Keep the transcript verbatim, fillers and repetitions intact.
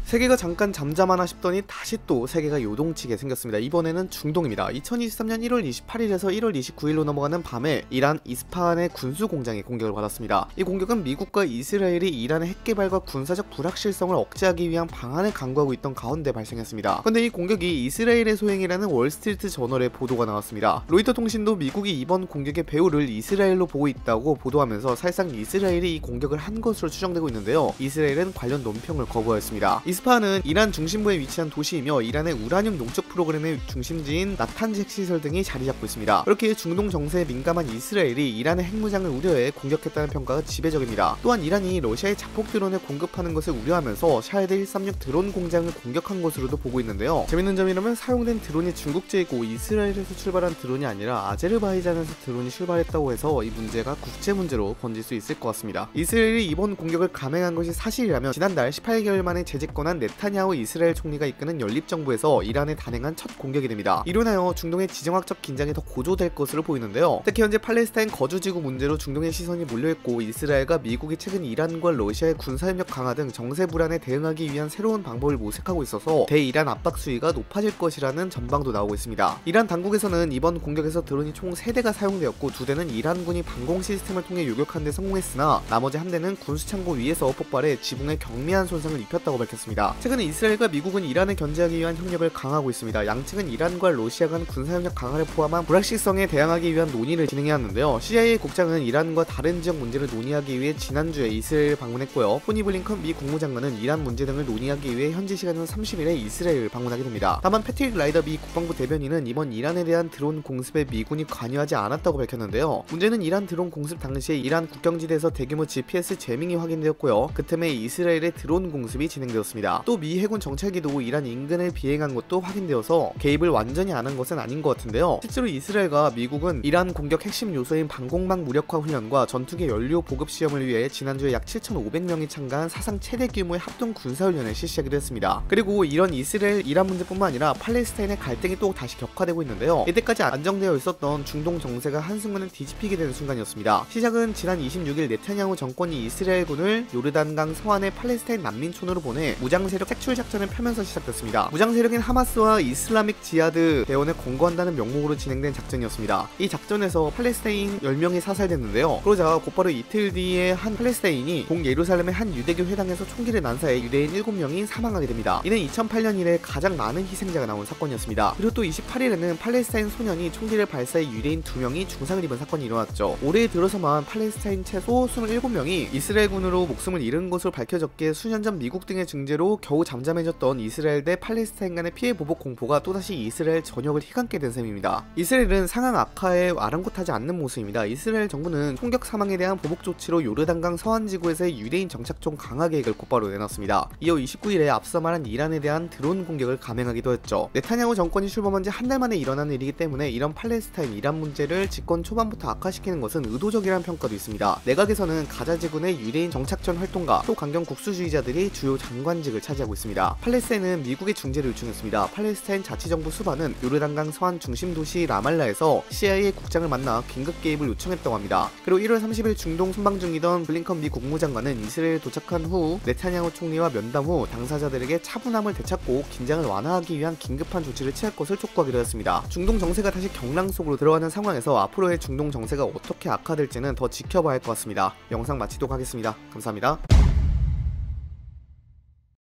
세계가 잠깐 잠잠하나 싶더니 다시 또 세계가 요동치게 생겼습니다. 이번에는 중동입니다. 이천이십삼년 일월 이십팔일에서 일월 이십구일로 넘어가는 밤에 이란 이스파한의 군수 공장이 공격을 받았습니다. 이 공격은 미국과 이스라엘이 이란의 핵 개발과 군사적 불확실성을 억제하기 위한 방안을 강구하고 있던 가운데 발생했습니다. 그런데 이 공격이 이스라엘의 소행이라는 월스트리트 저널의 보도가 나왔습니다. 로이터 통신도 미국이 이번 공격의 배후를 이스라엘로 보고 있다고 보도하면서 사실상 이스라엘이 이 공격을 한 것으로 추정되고 있는데요. 이스라엘은 관련 논평을 거부하였습니다. 이스파한은 이란 중심부에 위치한 도시이며 이란의 우라늄 농축 프로그램의 중심지인 나탄즈 핵시설 등이 자리잡고 있습니다. 그렇게 중동 정세에 민감한 이스라엘이 이란의 핵무장을 우려해 공격했다는 평가가 지배적입니다. 또한 이란이 러시아의 자폭 드론을 공급하는 것을 우려하면서 샤헤드 일삼육 드론 공장을 공격한 것으로도 보고 있는데요. 재밌는 점이라면 사용된 드론이 중국제이고 이스라엘에서 출발한 드론이 아니라 아제르바이잔에서 드론이 출발했다고 해서 이 문제가 국제 문제로 번질 수 있을 것 같습니다. 이스라엘이 이번 공격을 감행한 것이 사실이라면 지난달 십팔개월 만에 재집권한 네타냐후 이스라엘 총리가 이끄는 연립정부에서 이란에 단행한 첫 공격이 됩니다. 이로 인하여 중동의 지정학적 긴장이 더 고조될 것으로 보이는데요. 특히 현재 팔레스타인 거주지구 문제로 중동의 시선이 몰려있고 이스라엘과 미국이 최근 이란과 러시아의 군사협력 강화 등 정세 불안에 대응하기 위한 새로운 방법을 모색하고 있어서 대이란 압박 수위가 높아질 것이라는 전망도 나오고 있습니다. 이란 당국에서는 이번 공격에서 드론이 총 세 대가 사용되었고 두 대는 이란군이 방공 시스템을 통해 요격하는 데 성공했으나 나머지 한 대는 군수창고 위에서 폭발해 지붕에 경미한 손상을 입혔다고 밝혔습니다. 최근 이스라엘과 미국은 이란을 견제하기 위한 협력을 강화하고 있습니다. 양측은 이란과 러시아 간 군사협력 강화를 포함한 불확실성에 대항하기 위한 논의를 진행해왔는데요. 씨아이에이 국장은 이란과 다른 지역 문제를 논의하기 위해 지난주에 이스라엘을 방문했고요. 토니 블링컨 미 국무장관은 이란 문제 등을 논의하기 위해 현지 시간으로 삼십일에 이스라엘을 방문하게 됩니다. 다만 패트릭 라이더 미 국방부 대변인은 이번 이란에 대한 드론 공습에 미군이 관여하지 않았다고 밝혔는데요. 문제는 이란 드론 공습 당시에 이란 국경지대에서 대규모 지피에스 재밍이 확인되었고요. 그 틈에 이스라엘의 드론 공습이 진행되었습니다. 또 미 해군 정찰기도 이란 인근을 비행한 것도 확인되어서 개입을 완전히 안 한 것은 아닌 것 같은데요. 실제로 이스라엘과 미국은 이란 공격 핵심 요소인 방공망 무력화 훈련과 전투기 연료 보급 시험을 위해 지난주에 약 칠천오백명이 참가한 사상 최대 규모의 합동 군사훈련을 실시하기도 했습니다. 그리고 이런 이스라엘 이란 문제뿐만 아니라 팔레스타인의 갈등이 또 다시 격화되고 있는데요. 이때까지 안정되어 있었던 중동 정세가 한순간에 뒤집히게 되는 순간이었습니다. 시작은 지난 이십육일 네타냐후 정권이 이스라엘군을 요르단강 서안의 팔레스타인 난민촌으로 보내 무장세력 색출 작전을 펴면서 시작됐습니다. 무장세력인 하마스와 이슬라믹 지하드 대원을 공고한다는 명목으로 진행된 작전이었습니다. 이 작전에서 팔레스타인 열명이 사살됐는데요. 그러자 곧바로 이틀 뒤에 한 팔레스타인이 동예루살렘의 한 유대교 회당에서 총기를 난사해 유대인 일곱명이 사망하게 됩니다. 이는 이천팔년 이래 가장 많은 희생자가 나온 사건이었습니다. 그리고 또 이십팔일에는 팔레스타인 소년이 총기를 발사해 유대인 두명이 중상을 입은 사건이 일어났죠. 올해 들어서만 팔레스타인 최소 이십칠명이 이스라엘군으로 목숨을 잃은 것으로 밝혀졌기에 수년 전 미국 등의 증제로 겨우 잠잠해졌던 이스라엘 대 팔레스타인 간의 피해 보복 공포가 또다시 이스라엘 전역을 휘감게 된 셈입니다. 이스라엘은 상황 악화에 아랑곳하지 않는 모습입니다. 이스라엘 정부는 총격 사망에 대한 보복 조치로 요르단강 서안 지구에서의 유대인 정착촌 강화 계획을 곧바로 내놨습니다. 이어 이십구일에 앞서 말한 이란에 대한 드론 공격을 감행하기도 했죠. 네타냐후 정권이 출범한 지 한 달 만에 일어난 일이기 때문에 이런 팔레스타인 이란 문제를 집권 초반부터 악화시키는 것은 의도적이라는 평가도 있습니다. 내각에서는 가자 지구 내 유대인 정착촌 활동가 또 강경 국수주의자들이 주요 장관직을 차지하고 있습니다. 팔레스타인은 미국의 중재를 요청했습니다. 팔레스타인 자치정부 수반은 요르단강 서안 중심 도시 라말라에서 씨아이에이 국장을 만나 긴급 개입을 요청했다고 합니다. 그리고 일월 삼십일 중동 순방 중이던 블링컨 미 국무장관은 이스라엘에 도착한 후 네타냐후 총리와 면담 후 당사자들에게 차분함을 되찾고 긴장을 완화하기 위한 긴급한 조치를 취할 것을 촉구하기도 했습니다. 중동 정세가 다시 경랑 속으로 들어가는 상황에서 앞으로의 중동 정세가 어떻게 악화될지는 더 지켜봐야 할 것 같습니다. 영상 마치도록 하겠습니다. 감사합니다.